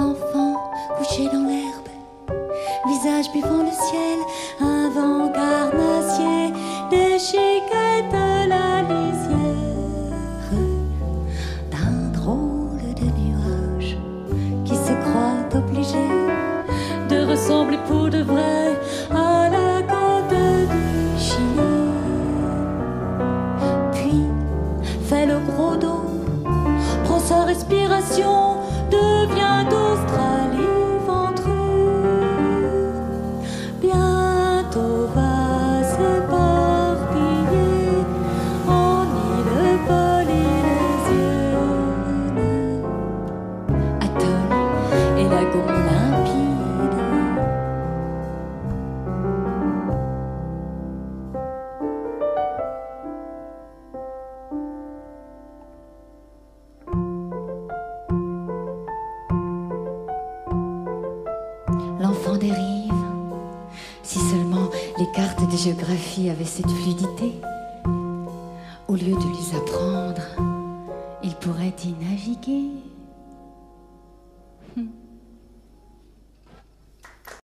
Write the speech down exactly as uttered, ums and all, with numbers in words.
L'enfant couché dans l'herbe, visage buvant le ciel, un vent carnassier déchiquette la lisière d'un drôle de nuage qui se croit obligé de ressembler pour de vrai à la côte du Chili. Puis fait le gros dos, prend sa respiration, devient Australie ventrue. Bientôt va s'éparpiller en îles polynésiennes, atoll et lagons limpides. L'enfant des rives, si seulement les cartes de géographie avaient cette fluidité, au lieu de les apprendre, il pourrait y naviguer.